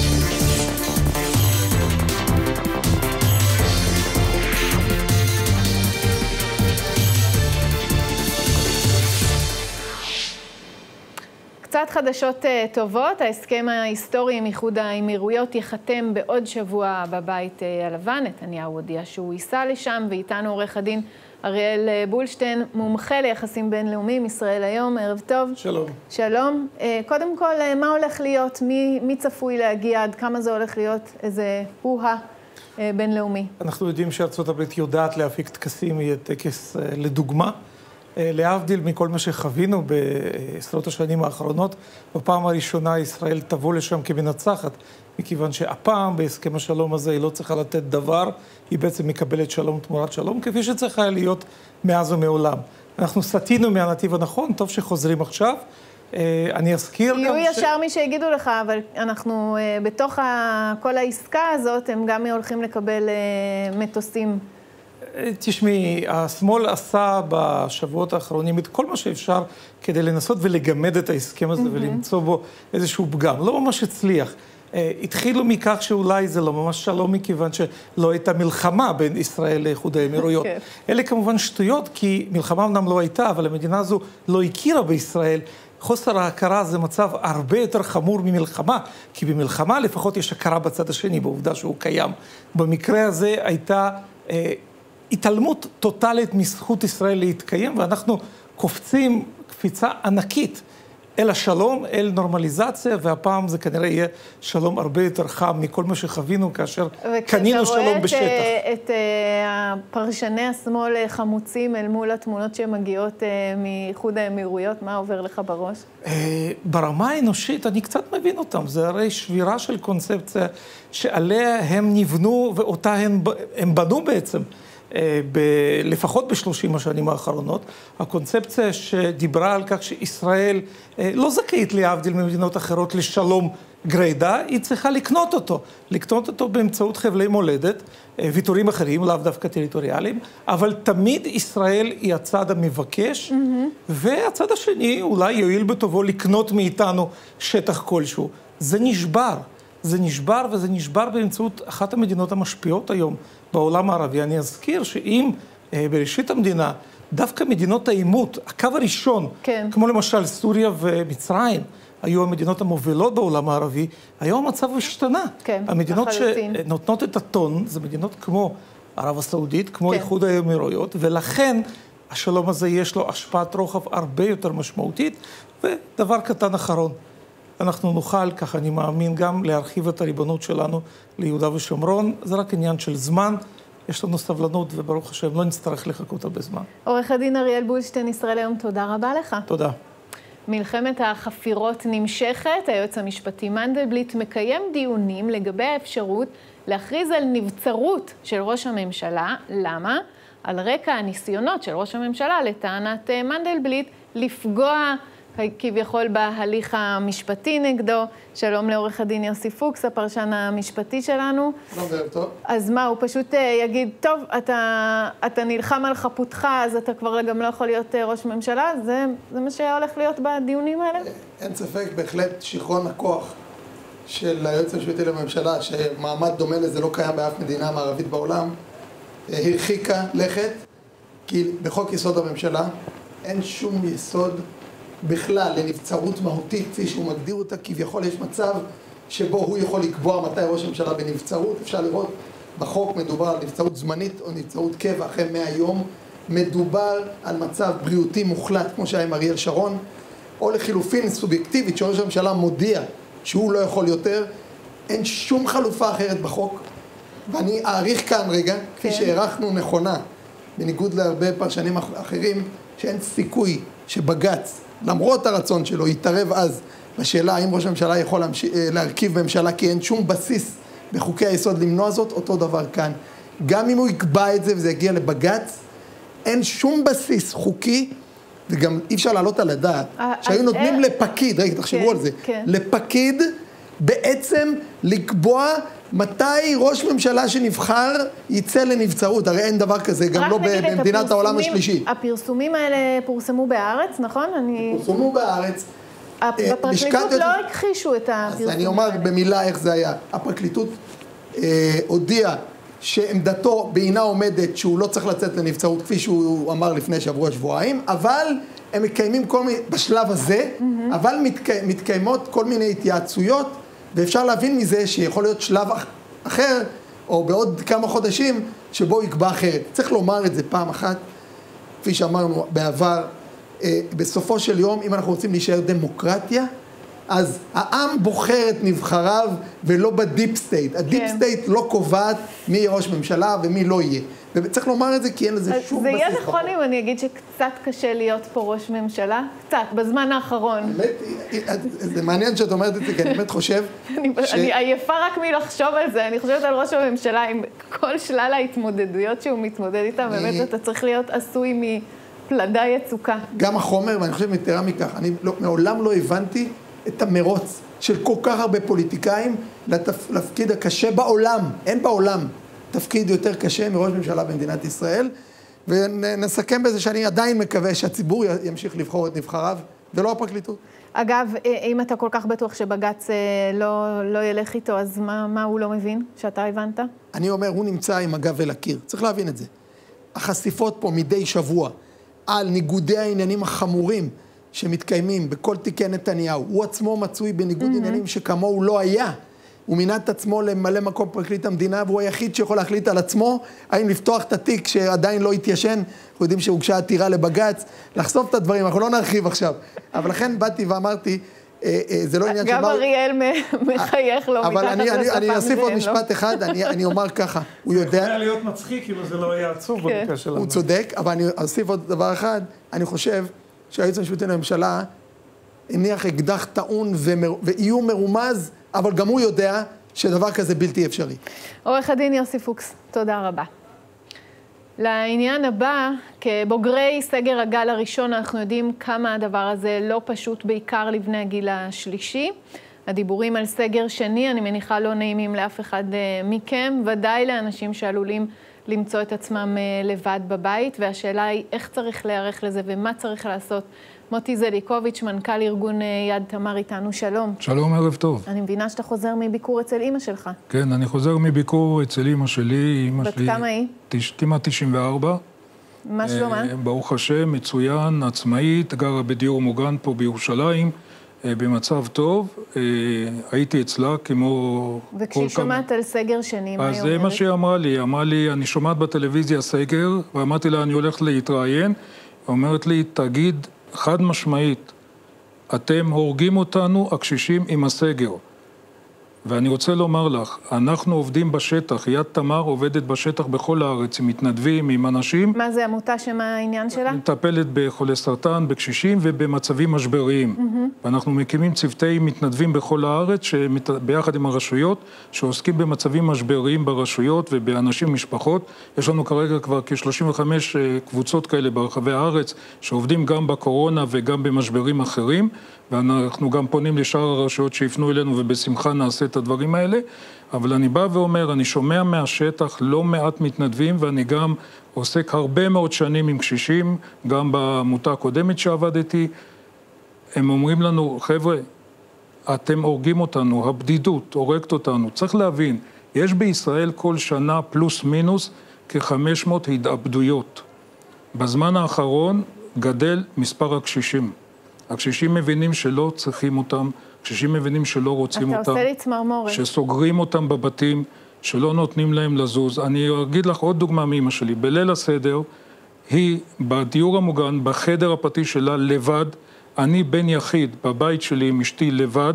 קצת חדשות טובות, ההסכם ההיסטורי עם איחוד האמירויות ייחתם בעוד שבוע בבית הלבן. נתניהו הודיע שהוא ייסע לשם, ואיתנו עורך הדין אריאל בולשטיין, מומחה ליחסים בינלאומיים, ישראל היום. ערב טוב. שלום. שלום. קודם כל, מה הולך להיות? מי, מי צפוי להגיע? עד כמה זה הולך להיות? איזה הוהה בינלאומי. אנחנו יודעים שארצות הברית יודעת להפיק טקסים, יהיה טקס לדוגמה. להבדיל מכל מה שחווינו בעשרות השנים האחרונות, בפעם הראשונה ישראל תבוא לשם כמנצחת, מכיוון שהפעם בהסכם השלום הזה היא לא צריכה לתת דבר, היא בעצם מקבלת שלום תמורת שלום, כפי שצריכה להיות מאז ומעולם. אנחנו סטינו מהנתיב הנכון, טוב שחוזרים עכשיו. אני אזכיר גם ש... יהיו ישר מי שיגידו לך, אבל אנחנו בתוך כל העסקה הזאת, הם גם הולכים לקבל מטוסים. תשמעי, השמאל עשה בשבועות האחרונים את כל מה שאפשר כדי לנסות ולגמד את ההסכם הזה ולמצוא בו איזשהו פגם. לא ממש הצליח. התחילו מכך שאולי זה לא ממש שלום, מכיוון שלא הייתה מלחמה בין ישראל לאיחוד האמירויות. אלה כמובן שטויות, כי מלחמה אמנם לא הייתה, אבל המדינה הזו לא הכירה בישראל. חוסר ההכרה זה מצב הרבה יותר חמור ממלחמה, כי במלחמה לפחות יש הכרה בצד השני, בעובדה שהוא קיים. במקרה הזה הייתה אה, התעלמות טוטלית מזכות ישראל להתקיים, ואנחנו קופצים קפיצה ענקית אל השלום, אל נורמליזציה, והפעם זה כנראה יהיה שלום הרבה יותר חם מכל מה שחווינו כאשר קנינו שלום בשטח. וכשאתה רואה את פרשני השמאל חמוצים אל מול התמונות שמגיעות מאיחוד האמירויות, מה עובר לך בראש? ברמה האנושית אני קצת מבין אותם. זה הרי שבירה של קונספציה שעליה הם נבנו ואותה הם, הם בנו בעצם. ב- לפחות בשלושים השנים האחרונות, הקונספציה שדיברה על כך שישראל לא זכאית להבדיל ממדינות אחרות לשלום גרידא, היא צריכה לקנות אותו. לקנות אותו באמצעות חבלי מולדת, ויתורים אחרים, לאו דווקא טריטוריאליים, אבל תמיד ישראל היא הצד המבקש, mm-hmm. והצד השני אולי יועיל בטובו לקנות מאיתנו שטח כלשהו. זה נשבר. זה נשבר, וזה נשבר באמצעות אחת המדינות המשפיעות היום בעולם הערבי. אני אזכיר שאם אה, בראשית המדינה, דווקא מדינות העימות, הקו הראשון, כן. כמו למשל סוריה ומצרים, היו המדינות המובילות בעולם הערבי, היום המצב השתנה. כן, המדינות החלוטין. שנותנות את הטון, זה מדינות כמו ערב הסעודית, כמו כן. איחוד האמירויות, ולכן השלום הזה יש לו השפעת רוחב הרבה יותר משמעותית, ודבר קטן אחרון. אנחנו נוכל, כך אני מאמין, גם להרחיב את הריבונות שלנו ליהודה ושומרון. זה רק עניין של זמן, יש לנו סבלנות, וברוך השם, לא נצטרך לחכות הרבה זמן. עורך הדין אריאל בולשטיין, ישראל היום, תודה רבה לך. תודה. מלחמת החפירות נמשכת, היועץ המשפטי מנדלבליט מקיים דיונים לגבי האפשרות להכריז על נבצרות של ראש הממשלה. למה? על רקע הניסיונות של ראש הממשלה, לטענת מנדלבליט, לפגוע כביכול בהליך המשפטי נגדו. שלום לעורך הדין יוסי פוקס, הפרשן המשפטי שלנו. לא בערב טוב. אז מה, הוא פשוט יגיד, טוב, אתה, אתה נלחם על חפותך, אז אתה כבר גם לא יכול להיות ראש ממשלה? זה, זה מה שהולך להיות בדיונים האלה? אין ספק, בהחלט שיכרון הכוח של היועץ המשפטי לממשלה, שמעמד דומה לזה לא קיים באף מדינה מערבית בעולם, הרחיקה לכת, כי בחוק יסוד הממשלה אין שום יסוד בכלל לנבצרות מהותית, כפי שהוא מגדיר אותה. כביכול יש מצב שבו הוא יכול לקבוע מתי ראש הממשלה בנבצרות. אפשר לראות בחוק מדובר על נבצרות זמנית או נבצרות קבע אחרי מאה יום. מדובר על מצב בריאותי מוחלט, כמו שהיה עם אריאל שרון, או לחילופין סובייקטיבית שראש הממשלה מודיע שהוא לא יכול יותר. אין שום חלופה אחרת בחוק. ואני אעריך כאן רגע, כפי כן. שהערכנו נכונה, בניגוד להרבה פרשנים אחרים, שאין סיכוי שבג"ץ, למרות הרצון שלו, יתערב אז בשאלה האם ראש הממשלה יכול להרכיב ממשלה, כי אין שום בסיס בחוקי היסוד למנוע זאת. אותו דבר כאן. גם אם הוא יקבע את זה וזה יגיע לבג"ץ, אין שום בסיס חוקי, וגם אי אפשר לעלות על הדעת, שהיו נותנים לפקיד, רגע, תחשבו על זה, לפקיד בעצם לקבוע מתי ראש ממשלה שנבחר יצא לנבצרות. הרי אין דבר כזה, גם לא במדינת העולם השלישי. הפרסומים האלה פורסמו בארץ, נכון? פורסמו בארץ. בפרקליטות לא הכחישו את הפרסומים האלה. אז אני אומר במילה איך זה היה. הפרקליטות הודיעה שעמדתו בעינה עומדת שהוא לא צריך לצאת לנבצרות, כפי שהוא אמר לפני שבוע שבועיים, אבל הם מקיימים כל מיני, בשלב הזה, אבל מתקיימות כל מיני התייעצויות, ואפשר להבין מזה שיכול להיות שלב אחר, או בעוד כמה חודשים, שבו יקבע אחרת. צריך לומר את זה פעם אחת, כפי שאמרנו בעבר, בסופו של יום, אם אנחנו רוצים להישאר דמוקרטיה, אז העם בוחר את נבחריו ולא בדיפ סטייט. הדיפ סטייט לא קובעת מי יהיה ראש ממשלה ומי לא יהיה. וצריך לומר את זה כי אין לזה שום בסיס. זה יהיה נכון אם אני אגיד שקצת קשה להיות פה ראש ממשלה? קצת, בזמן האחרון. זה מעניין שאת אומרת את זה, כי אני באמת חושב... אני עייפה רק מלחשוב על זה. אני חושבת על ראש הממשלה עם כל שלל ההתמודדויות שהוא מתמודד איתה, באמת אתה צריך להיות עשוי מפלדה יצוקה. גם החומר, ואני חושב יתרה מכך, אני מעולם לא הבנתי את המרוץ של כל כך הרבה פוליטיקאים לתפקיד הקשה בעולם. אין בעולם תפקיד יותר קשה מראש ממשלה במדינת ישראל, ונסכם בזה שאני עדיין מקווה שהציבור ימשיך לבחור את נבחריו, ולא הפרקליטות. אגב, אם אתה כל כך בטוח שבג"ץ לא, לא ילך איתו, אז מה, מה הוא לא מבין שאתה הבנת? אני אומר, הוא נמצא עם הגב אל הקיר. צריך להבין את זה. החשיפות פה מדי שבוע על ניגודי העניינים החמורים שמתקיימים בכל תיקי נתניהו, הוא עצמו מצוי בניגוד mm-hmm. עניינים שכמוהו לא היה. הוא מינה את עצמו למלא מקום פרקליט המדינה, והוא היחיד שיכול להחליט על עצמו, האם לפתוח את התיק שעדיין לא התיישן, אנחנו יודעים שהוגשה עתירה לבג"ץ, לחשוף את הדברים, אנחנו לא נרחיב עכשיו. אבל לכן באתי ואמרתי, זה לא עניין של... גם אריאל מחייך לו מתחת לשפה מזה. אני אוסיף עוד משפט אחד, אני אומר ככה, הוא יודע... זה יכול להיות מצחיק, כאילו זה לא היה עצוב במקרה שלנו. הוא צודק, אבל אני אוסיף עוד דבר אחד, אני חושב שהיועץ המשפטי לממשלה הניח אקדח טעון ואיום מרומז, אבל גם הוא יודע שדבר כזה בלתי אפשרי. עורך הדין יוסי פוקס, תודה רבה. לעניין הבא, כבוגרי סגר הגל הראשון, אנחנו יודעים כמה הדבר הזה לא פשוט, בעיקר לבני הגיל השלישי. הדיבורים על סגר שני, אני מניחה לא נעימים לאף אחד מכם, ודאי לאנשים שעלולים למצוא את עצמם לבד בבית, והשאלה היא איך צריך להיערך לזה ומה צריך לעשות. מוטי זליקוביץ', מנכ"ל ארגון יד תמר איתנו, שלום. שלום, ערב טוב. אני מבינה שאתה חוזר מביקור אצל אמא שלך. כן, אני חוזר מביקור אצל אמא שלי. בת כמה היא? כמעט תשעים וארבע. מה שלומה? ברוך השם, מצוין, עצמאית, גרה בדיור מוגן פה בירושלים, במצב טוב. הייתי אצלה כמו... וכשהיא שומעת על סגר שני, מה היא אומרת? אז זה מה שהיא אמרה לי. אמרה לי, אני שומעת בטלוויזיה סגר, ואמרתי לה, אני הולך להתראיין. אומרת לי, תגיד חד משמעית, אתם הורגים אותנו, הקשישים, עם הסגר. ואני רוצה לומר לך, אנחנו עובדים בשטח, יד תמר עובדת בשטח בכל הארץ, עם מתנדבים, עם אנשים. מה זה עמותה שמה העניין שלה? מטפלת בחולי סרטן, בקשישים ובמצבים משבריים. Mm-hmm. ואנחנו מקימים צוותי מתנדבים בכל הארץ, שמת... ביחד עם הרשויות, שעוסקים במצבים משבריים ברשויות ובאנשים משפחות. יש לנו כרגע כבר כ-שלושים וחמש קבוצות כאלה ברחבי הארץ, שעובדים גם בקורונה וגם במשברים אחרים. ואנחנו גם פונים לשאר הרשויות שיפנו אלינו, ובשמחה נעשה את הדברים האלה. אבל אני בא ואומר, אני שומע מהשטח לא מעט מתנדבים, ואני גם עוסק הרבה מאוד שנים עם קשישים, גם בעמותה הקודמת שעבדתי. הם אומרים לנו, חבר'ה, אתם הורגים אותנו, הבדידות הורגת אותנו. צריך להבין, יש בישראל כל שנה פלוס מינוס כ-חמש מאות התאבדויות. בזמן האחרון גדל מספר הקשישים. הקשישים מבינים שלא צריכים אותם, הקשישים מבינים שלא רוצים אותם. אתה עושה לי צמרמורת. שסוגרים אותם בבתים, שלא נותנים להם לזוז. אני אגיד לך עוד דוגמה מאמא שלי. בליל הסדר, היא בדיור המוגן, בחדר הפרטי שלה לבד, אני בן יחיד בבית שלי עם אשתי לבד,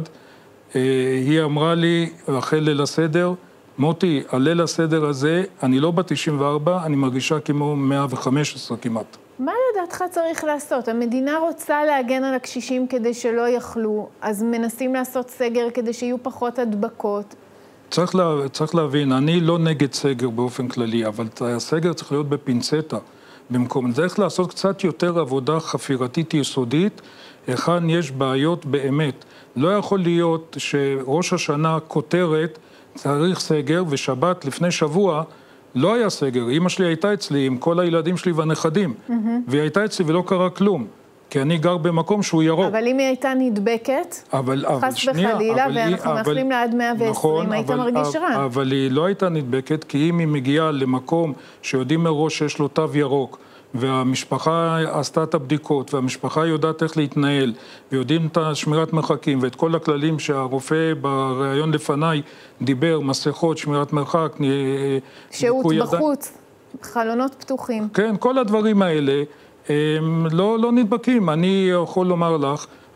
היא אמרה לי אחרי ליל הסדר, מוטי, הליל הסדר הזה, אני לא בת תשעים וארבע, אני מרגישה כמו מאה וחמש עשרה כמעט. מה לדעתך צריך לעשות? המדינה רוצה להגן על הקשישים כדי שלא יחלו, אז מנסים לעשות סגר כדי שיהיו פחות הדבקות. צריך, לה, צריך להבין, אני לא נגד סגר באופן כללי, אבל הסגר צריך להיות בפינצטה. במקום, צריך לעשות קצת יותר עבודה חפירתית יסודית, היכן יש בעיות באמת. לא יכול להיות שראש השנה כותרת, צריך סגר, ושבת לפני שבוע, לא היה סגר. אמא שלי הייתה אצלי עם כל הילדים שלי והנכדים, mm-hmm. והיא הייתה אצלי ולא קרה כלום, כי אני גר במקום שהוא ירוק. אבל אם היא הייתה נדבקת, אבל, אבל, חס וחלילה, ואנחנו מאחלים לה עד מאה ועשרים, נכון, היית אבל, מרגיש אבל, רע. אבל היא לא הייתה נדבקת, כי אם היא מגיעה למקום שיודעים מראש שיש לו תו ירוק, והמשפחה עשתה את הבדיקות, והמשפחה יודעת איך להתנהל, ויודעים את השמירת מרחקים, ואת כל הכללים שהרופא בראיון לפניי דיבר, מסכות, שמירת מרחק, שהות בחוץ, חלונות פתוחים. כן, כל הדברים האלה הם לא, לא נדבקים. אני יכול לומר לך,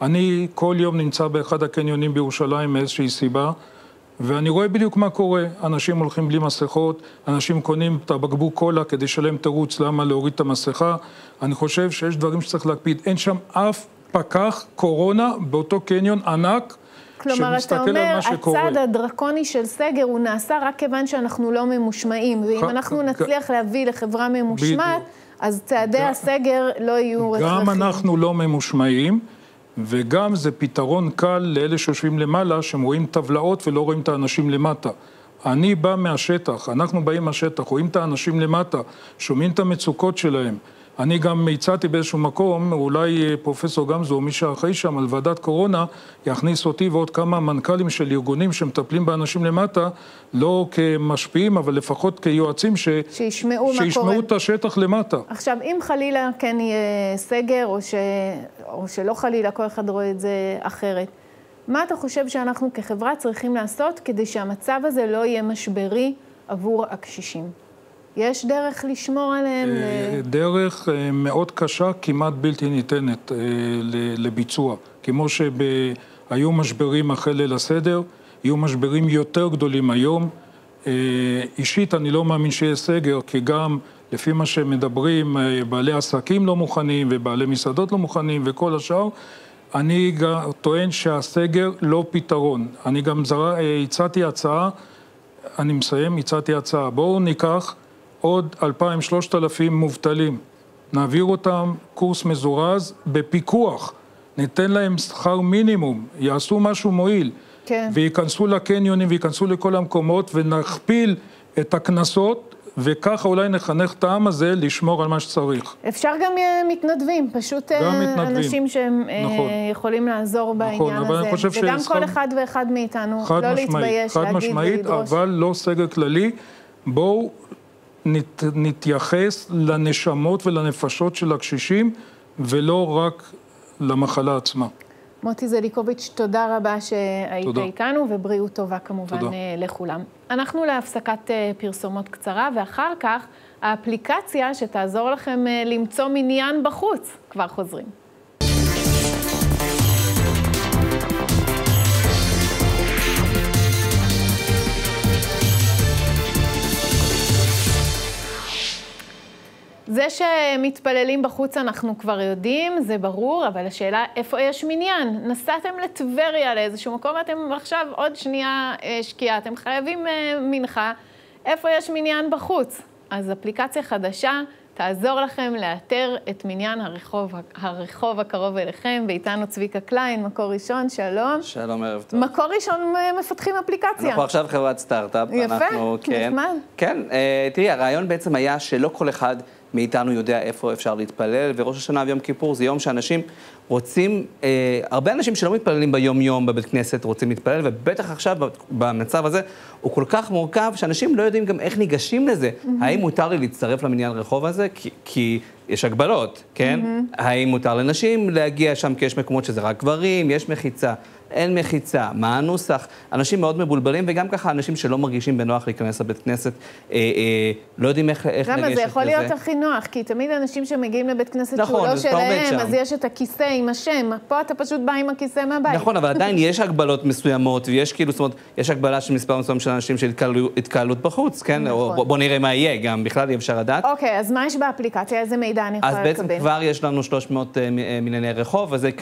אני כל יום נמצא באחד הקניונים בירושלים מאיזושהי סיבה, ואני רואה בדיוק מה קורה. אנשים הולכים בלי מסכות, אנשים קונים את הבקבוק קולה כדי לשלם תירוץ למה להוריד את המסכה. אני חושב שיש דברים שצריך להקפיד. אין שם אף פקח קורונה באותו קניון ענק, כלומר, אתה אומר, הצד הדרקוני של סגר הוא נעשה רק כיוון שאנחנו לא ממושמעים, ואם אנחנו נצליח להביא לחברה ממושמעת, אז צעדי הסגר לא יהיו הכרחיים. גם אנחנו לא ממושמעים, וגם זה פתרון קל לאלה שיושבים למעלה, שהם רואים טבלאות ולא רואים את האנשים למטה. אני בא מהשטח, אנחנו באים מהשטח, רואים את האנשים למטה, שומעים את המצוקות שלהם. אני גם הצעתי באיזשהו מקום, אולי פרופסור גמזו, מי שאחראי שם על ועדת קורונה, יכניס אותי ועוד כמה מנכ"לים של ארגונים שמטפלים באנשים למטה, לא כמשפיעים, אבל לפחות כיועצים ש... שישמעו מה קורה. שישמעו את השטח למטה. עכשיו, אם חלילה כן יהיה סגר, או, ש... או שלא חלילה, כל אחד רואה את זה אחרת, מה אתה חושב שאנחנו כחברה צריכים לעשות כדי שהמצב הזה לא יהיה משברי עבור הקשישים? יש דרך לשמור עליהם? דרך מאוד קשה, כמעט בלתי ניתנת לביצוע. כמו שהיו משברים אחרי ליל הסדר, יהיו משברים יותר גדולים היום. אישית אני לא מאמין שיהיה סגר, כי גם לפי מה שמדברים, בעלי עסקים לא מוכנים ובעלי מסעדות לא מוכנים וכל השאר, אני טוען שהסגר לא פתרון. אני גם הצעתי הצעה, אני מסיים, הצעתי הצעה. בואו ניקח עוד אלפיים שלושת אלפים מובטלים. נעביר אותם קורס מזורז בפיקוח. ניתן להם שכר מינימום, יעשו משהו מועיל. כן. וייכנסו לקניונים וייכנסו לכל המקומות ונכפיל את הכנסות, וככה אולי נחנך את העם הזה לשמור על מה שצריך. אפשר גם מתנדבים, פשוט מתנדבים. אנשים שהם נכון. יכולים לעזור בעניין נכון, הזה. וגם ששכר... כל אחד ואחד מאיתנו לא להתבייש, חד להגיד משמעית, ולדרוש. אבל לא סגר כללי. בואו נת, נתייחס לנשמות ולנפשות של הקשישים, ולא רק למחלה עצמה. מוטי זליקוביץ', תודה רבה שהיית תודה. איתנו, ובריאות טובה כמובן תודה. לכולם. אנחנו להפסקת פרסומות קצרה, ואחר כך האפליקציה שתעזור לכם למצוא מניין בחוץ. כבר חוזרים. זה שמתפללים בחוץ אנחנו כבר יודעים, זה ברור, אבל השאלה איפה יש מניין? נסעתם לטבריה לאיזשהו מקום, ואתם עכשיו עוד שנייה שקיעה, אתם חייבים מנחה, איפה יש מניין בחוץ? אז אפליקציה חדשה תעזור לכם לאתר את מניין הרחוב, הרחוב הקרוב אליכם, ואיתנו צביקה קליין, מקור ראשון, שלום. שלום, ערב טוב. מקור ראשון מפתחים אפליקציה. אנחנו עכשיו חברת סטארט-אפ. יפה, אנחנו, כן, נחמד. כן, תראי, הרעיון בעצם היה שלא כל אחד מאיתנו יודע איפה אפשר להתפלל, וראש השנה ויום כיפור זה יום שאנשים רוצים, אה, הרבה אנשים שלא מתפללים ביום-יום בבית כנסת רוצים להתפלל, ובטח עכשיו במצב הזה הוא כל כך מורכב שאנשים לא יודעים גם איך ניגשים לזה. Mm-hmm. האם מותר לי להצטרף למניין רחוב הזה? כי, כי יש הגבלות, כן? Mm-hmm. האם מותר לנשים להגיע שם כי יש מקומות שזה רק גברים, יש מחיצה, אין מחיצה, מה הנוסח? אנשים מאוד מבולבלים, וגם ככה אנשים שלא מרגישים בנוח להיכנס לבית כנסת, אה, אה, לא יודעים איך, איך לגשת לזה. למה זה יכול להיות הכי נוח? כי תמיד אנשים שמגיעים לבית כנסת נכון, שהוא לא שלהם, אז יש את הכיסא עם השם. פה אתה פשוט בא עם הכיסא מהבית. נכון, אבל עדיין יש הגבלות מסוימות, ויש כאילו, זאת אומרת, יש הגבלה של מספר מסוים של אנשים של התקהלות בחוץ, כן? נכון. או בוא נראה מה יהיה, גם בכלל אי אפשר לדעת. אוקיי, אז מה יש באפליקציה? איזה מידע אני יכולה לקבל? אז בעצם כבר יש לנו שלוש מאות מנייני רחוב, וזה,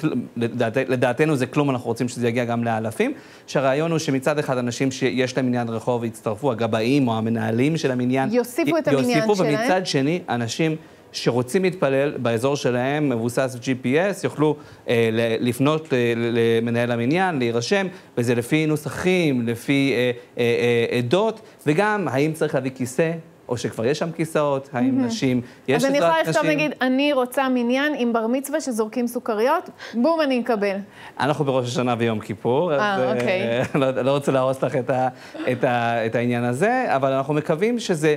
לדעתנו זה כלום, אנחנו רוצים שזה יגיע גם לאלפים, שהרעיון הוא שמצד אחד אנשים שיש להם מניין רחוב יצטרפו, הגבאים או המנהלים של המניין, יוסיפו את המניין יוסיפו, שלהם. ומצד שני, אנשים שרוצים להתפלל באזור שלהם, מבוסס ג'י פי אס, יוכלו אה, לפנות אה, למנהל המניין, להירשם, וזה לפי נוסחים, לפי אה, אה, אה, עדות, וגם האם צריך להביא כיסא, או שכבר יש שם כיסאות, האם נשים, יש אז אני יכולה לכתוב, נגיד, אני רוצה מניין עם בר מצווה שזורקים סוכריות, בום, אני אקבל. אנחנו בראש השנה ויום כיפור, אז לא רוצה להרוס לך את העניין הזה, אבל אנחנו מקווים שזה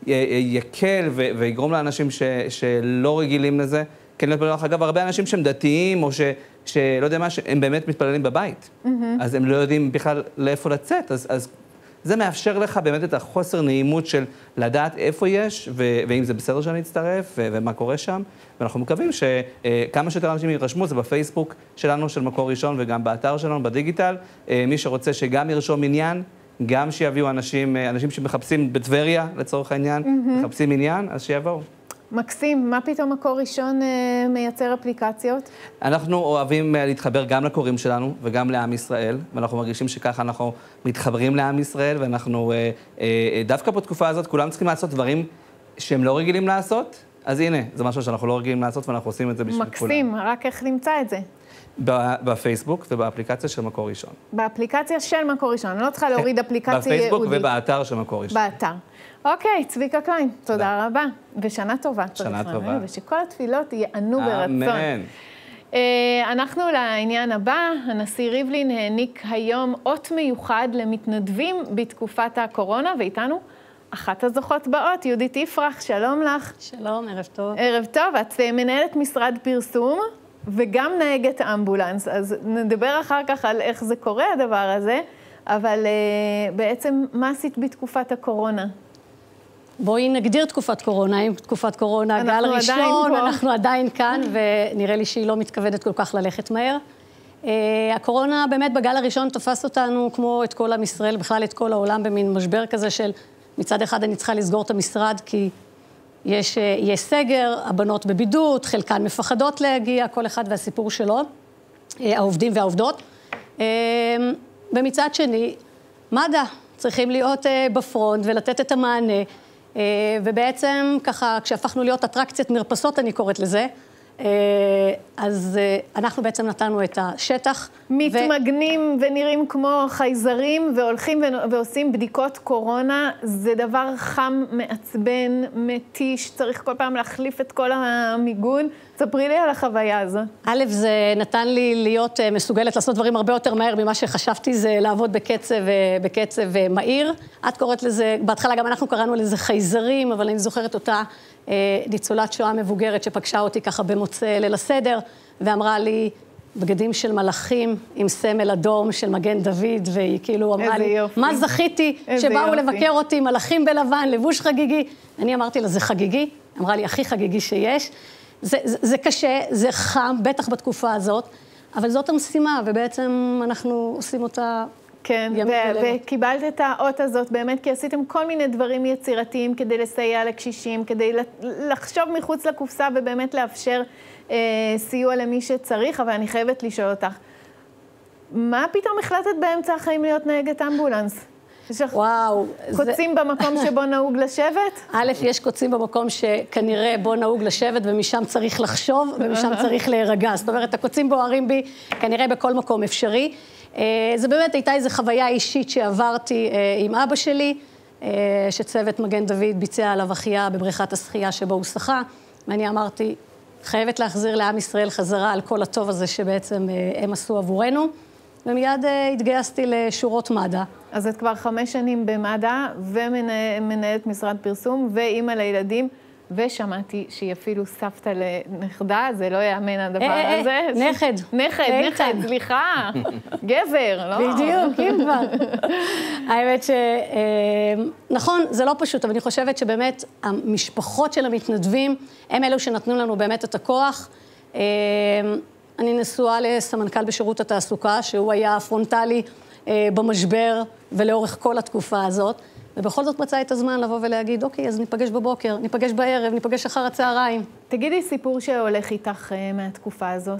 יקל ויגרום לאנשים שלא רגילים לזה, כן להתפלל. אגב, הרבה אנשים שהם דתיים, או שלא יודע מה, הם באמת מתפללים בבית, אז הם לא יודעים בכלל לאיפה לצאת, אז זה מאפשר לך באמת את החוסר נעימות של לדעת איפה יש, ואם זה בסדר שאני אצטרף, ומה קורה שם. ואנחנו מקווים שכמה שיותר אנשים יירשמו, זה בפייסבוק שלנו, של מקור ראשון, וגם באתר שלנו, בדיגיטל. מי שרוצה שגם ירשום עניין, גם שיביאו אנשים, אנשים שמחפשים בטבריה, לצורך העניין, mm-hmm. מחפשים עניין, אז שיבואו. מקסים, מה פתאום מקור ראשון אה, מייצר אפליקציות? אנחנו אוהבים להתחבר גם לקוראים שלנו וגם לעם ישראל, ואנחנו מרגישים שככה אנחנו מתחברים לעם ישראל, ואנחנו אה, אה, דווקא בתקופה הזאת, כולם צריכים לעשות דברים שהם לא רגילים לעשות, אז הנה, זה משהו שאנחנו לא רגילים לעשות, ואנחנו עושים את זה בשביל מקסים, כולם. מקסים, רק איך נמצא את זה? בפייסבוק ובאפליקציה של מקור ראשון. באפליקציה של מקור ראשון, אני לא צריכה להוריד אפליקציה ייעודית. בפייסבוק ובאתר של מקור ראשון. באתר. אוקיי, צביקה קליין, תודה רבה, ושנה טובה. שנה טובה. ושכל התפילות יענו ברצון. אמן. אנחנו לעניין הבא, הנשיא ריבלין העניק היום אות מיוחד למתנדבים בתקופת הקורונה, ואיתנו אחת הזוכות באות, יהודית יפרח, שלום לך. שלום, ערב טוב. ערב טוב, את מנהלת משרד פרסום, וגם נהגת אמבולנס, אז נדבר אחר כך על איך זה קורה הדבר הזה, אבל uh, בעצם מה עשית בתקופת הקורונה? בואי נגדיר תקופת קורונה, אם תקופת קורונה גל ראשון, אנחנו עדיין כאן, ונראה לי שהיא לא מתכוונת כל כך ללכת מהר. Uh, הקורונה באמת בגל הראשון תפס אותנו, כמו את כל עם ישראל, בכלל את כל העולם, במין משבר כזה של מצד אחד אני צריכה לסגור את המשרד, כי יש, יש סגר, הבנות בבידוד, חלקן מפחדות להגיע, כל אחד והסיפור שלו, העובדים והעובדות. ומצד שני, מד"א צריכים להיות בפרונט ולתת את המענה, ובעצם ככה, כשהפכנו להיות אטרקציית מרפסות, אני קוראת לזה, אז אנחנו בעצם נתנו את השטח. מתמגנים ו... ונראים כמו חייזרים והולכים ו... ועושים בדיקות קורונה, זה דבר חם, מעצבן, מתיש, צריך כל פעם להחליף את כל המיגון. ספרי לי על החוויה הזו. א', זה נתן לי להיות מסוגלת לעשות דברים הרבה יותר מהר ממה שחשבתי, זה לעבוד בקצב, בקצב מהיר. את קוראת לזה, בהתחלה גם אנחנו קראנו לזה חייזרים, אבל אני זוכרת אותה ניצולת שואה מבוגרת שפגשה אותי ככה במוצא ליל הסדר, ואמרה לי, בגדים של מלאכים עם סמל אדום של מגן דוד, והיא כאילו אמרה לי, יופי. מה זכיתי שבאו יופי. לבקר אותי, מלאכים בלבן, לבוש חגיגי. אני אמרתי לה, זה חגיגי? אמרה לי, הכי חגיגי שיש. זה, זה, זה קשה, זה חם, בטח בתקופה הזאת, אבל זאת המשימה, ובעצם אנחנו עושים אותה... כן, ו- וקיבלת את האות הזאת באמת, כי עשיתם כל מיני דברים יצירתיים כדי לסייע לקשישים, כדי לחשוב מחוץ לקופסה ובאמת לאפשר אה, סיוע למי שצריך, אבל אני חייבת לשאול אותך, מה פתאום החלטת באמצע החיים להיות נהגת אמבולנס? וואו. קוצים זה... במקום שבו נהוג לשבת? א', יש קוצים במקום שכנראה בו נהוג לשבת, ומשם צריך לחשוב, ומשם צריך להירגע. זאת אומרת, הקוצים בוערים בי כנראה בכל מקום אפשרי. זה באמת הייתה איזו חוויה אישית שעברתי עם אבא שלי, שצוות מגן דוד ביצע עליו החייאה בבריכת השחייה שבו הוא שחה, ואני אמרתי, חייבת להחזיר לעם ישראל חזרה על כל הטוב הזה שבעצם הם עשו עבורנו, ומיד התגייסתי לשורות מד"א. אז את כבר חמש שנים במד"א, ומנהלת משרד פרסום, ואימא לילדים, ושמעתי שהיא אפילו סבתא לנכדה, זה לא יאמן הדבר הזה. נכד. נכד, נכד, סליחה. גבר, לא? בדיוק, אם כבר. האמת ש... נכון, זה לא פשוט, אבל אני חושבת שבאמת המשפחות של המתנדבים, הם אלו שנתנו לנו באמת את הכוח. אני נשואה לסמנכ"ל בשירות התעסוקה, שהוא היה פרונטלי במשבר ולאורך כל התקופה הזאת. ובכל זאת מצא את הזמן לבוא ולהגיד, אוקיי, אז ניפגש בבוקר, ניפגש בערב, ניפגש אחר הצהריים. תגידי סיפור שהולך איתך uh, מהתקופה הזאת.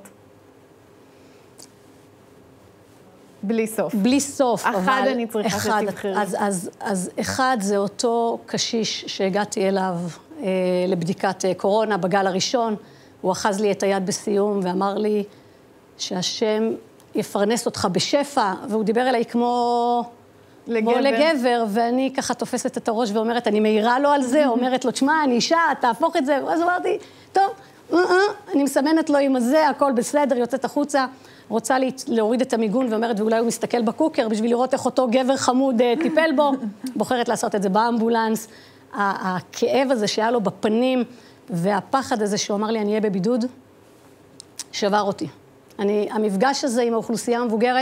בלי סוף. בלי סוף, אבל... אחד אני צריכה שתבחרי. אז, אז, אז אחד זה אותו קשיש שהגעתי אליו אה, לבדיקת אה, קורונה בגל הראשון. הוא אחז לי את היד בסיום ואמר לי שהשם יפרנס אותך בשפע, והוא דיבר אליי כמו... לגבר. כמו לגבר, ואני ככה תופסת את הראש ואומרת, אני מהירה לו על זה, אומרת לו, תשמע, אני אישה, תהפוך את זה, ואז אמרתי, טוב, אני מסמנת לו עם הזה, הכל בסדר, יוצאת החוצה, רוצה להוריד את המיגון, ואומרת, ואולי הוא מסתכל בקוקר, בשביל לראות איך אותו גבר חמוד טיפל בו, בוחרת לעשות את זה באמבולנס, הכאב הזה שהיה לו בפנים, והפחד הזה שהוא אמר לי, אני אהיה בבידוד, שבר אותי. אני, המפגש הזה עם האוכלוסייה המבוגרת,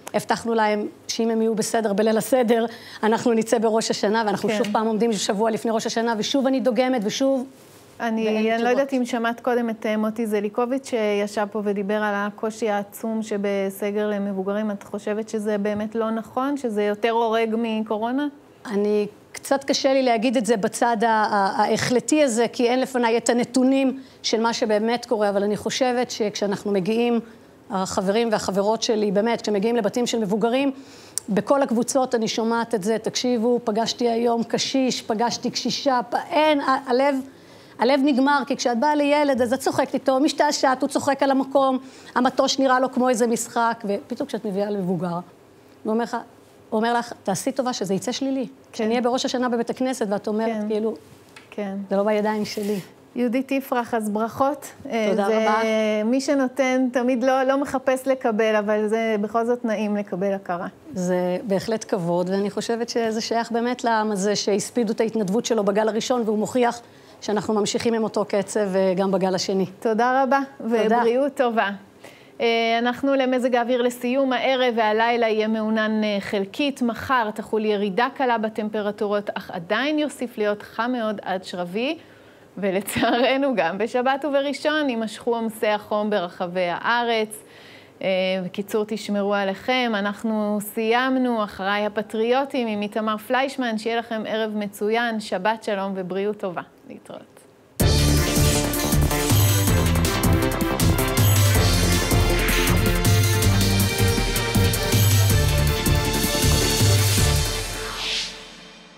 הבטחנו להם שאם הם יהיו בסדר בליל הסדר, אנחנו נצא בראש השנה, ואנחנו כן. שוב פעם עומדים שבוע לפני ראש השנה, ושוב אני דוגמת, ושוב... אני, אני לא יודעת אם שמעת קודם את מוטי זליקוביץ' שישב פה ודיבר על הקושי העצום שבסגר למבוגרים. את חושבת שזה באמת לא נכון? שזה יותר הורג מקורונה? אני... קצת קשה לי להגיד את זה בצד ההחלטי הזה, כי אין לפניי את הנתונים של מה שבאמת קורה, אבל אני חושבת שכשאנחנו מגיעים, החברים והחברות שלי, באמת, כשמגיעים לבתים של מבוגרים, בכל הקבוצות אני שומעת את זה, תקשיבו, פגשתי היום קשיש, פגשתי קשישה, אין, הלב, הלב נגמר, כי כשאת באה לילד, אז את צוחקת איתו, משתעשעת, הוא צוחק על המקום, המטוש נראה לו כמו איזה משחק, ופתאום כשאת מביאה למבוגר, הוא אומר לך, הוא אומר לך, תעשי טובה שזה יצא שלילי. כן. כשאני אהיה בראש השנה בבית הכנסת, ואת אומרת, כן. כאילו, כן. זה לא בידיים שלי. יהודית יפרח, אז ברכות. תודה זה, רבה. מי שנותן תמיד לא, לא מחפש לקבל, אבל זה בכל זאת נעים לקבל הכרה. זה בהחלט כבוד, ואני חושבת שזה שייך באמת לעם הזה שהספידו את ההתנדבות שלו בגל הראשון, והוא מוכיח שאנחנו ממשיכים עם אותו קצב גם בגל השני. תודה רבה, ובריאות טובה. אנחנו למזג האוויר לסיום, הערב והלילה יהיה מעונן חלקית, מחר תחול ירידה קלה בטמפרטורות, אך עדיין יוסיף להיות חם מאוד עד שרבי, ולצערנו גם בשבת ובראשון יימשכו עומסי החום ברחבי הארץ. בקיצור, תשמרו עליכם, אנחנו סיימנו אחריי הפטריוטים עם איתמר פליישמן, שיהיה לכם ערב מצוין, שבת שלום ובריאות טובה. להתראות.